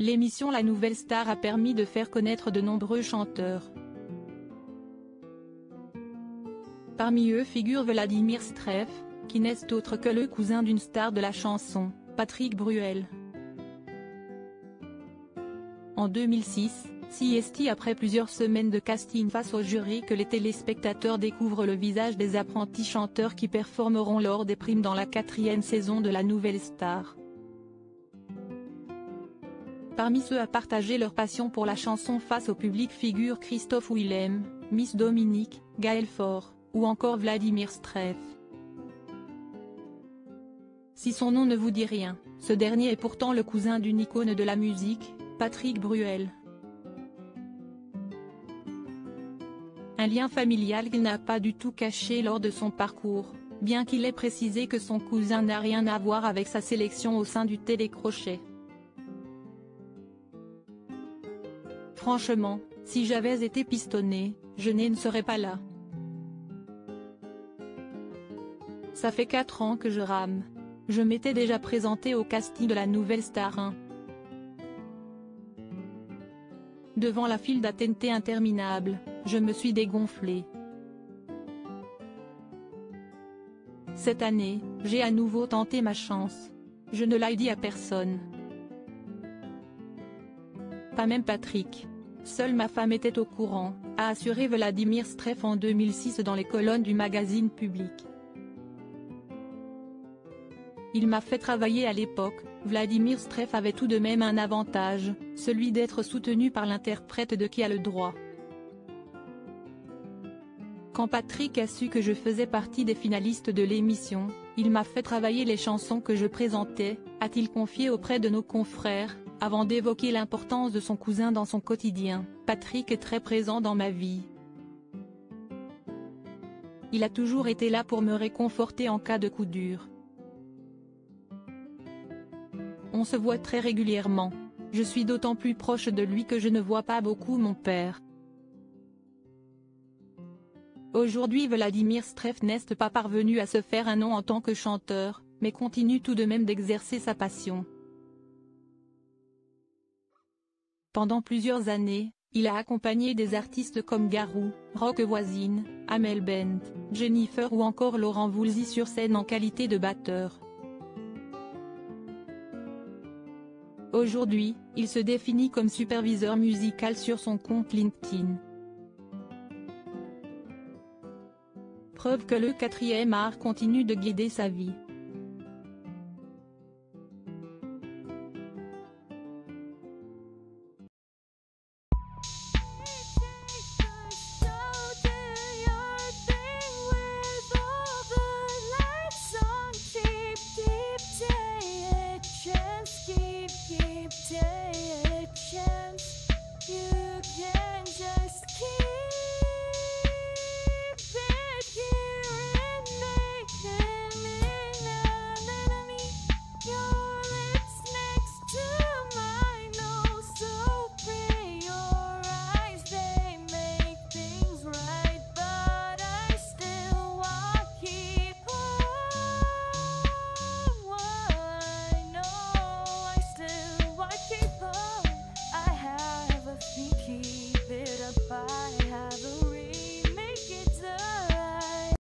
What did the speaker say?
l'émission La Nouvelle Star a permis de faire connaître de nombreux chanteurs. Parmi eux figure Vladimir Streff, qui n'est autre que le cousin d'une star de la chanson, Patrick Bruel. En 2006, c'est après plusieurs semaines de casting face au jury que les téléspectateurs découvrent le visage des apprentis chanteurs qui performeront lors des primes dans la 4e saison de La Nouvelle Star. Parmi ceux à partager leur passion pour la chanson face au public figurent Christophe Willem, Miss Dominique, Gaël Faure, ou encore Vladimir Streff. Si son nom ne vous dit rien, ce dernier est pourtant le cousin d'une icône de la musique, Patrick Bruel. Un lien familial qu'il n'a pas du tout caché lors de son parcours, bien qu'il ait précisé que son cousin n'a rien à voir avec sa sélection au sein du télécrochet. Franchement, si j'avais été pistonné, je ne serais pas là. Ça fait 4 ans que je rame. Je m'étais déjà présenté au casting de La Nouvelle Star 1. Devant la file d'attente interminable, je me suis dégonflé. Cette année, j'ai à nouveau tenté ma chance. Je ne l'ai dit à personne. Pas même Patrick. Seule ma femme était au courant, a assuré Vladimir Streff en 2006 dans les colonnes du magazine Public. Il m'a fait travailler à l'époque. Vladimir Streff avait tout de même un avantage, celui d'être soutenu par l'interprète de Qui a le droit. Quand Patrick a su que je faisais partie des finalistes de l'émission, il m'a fait travailler les chansons que je présentais, a-t-il confié auprès de nos confrères, avant d'évoquer l'importance de son cousin dans son quotidien. Patrick est très présent dans ma vie. Il a toujours été là pour me réconforter en cas de coup dur. On se voit très régulièrement. Je suis d'autant plus proche de lui que je ne vois pas beaucoup mon père. Aujourd'hui Vladimir Streff n'est pas parvenu à se faire un nom en tant que chanteur, mais continue tout de même d'exercer sa passion. Pendant plusieurs années, il a accompagné des artistes comme Garou, Rock Voisine, Amel Bent, Jennifer ou encore Laurent Voulzy sur scène en qualité de batteur. Aujourd'hui, il se définit comme superviseur musical sur son compte LinkedIn. Preuve que le 4e art continue de guider sa vie.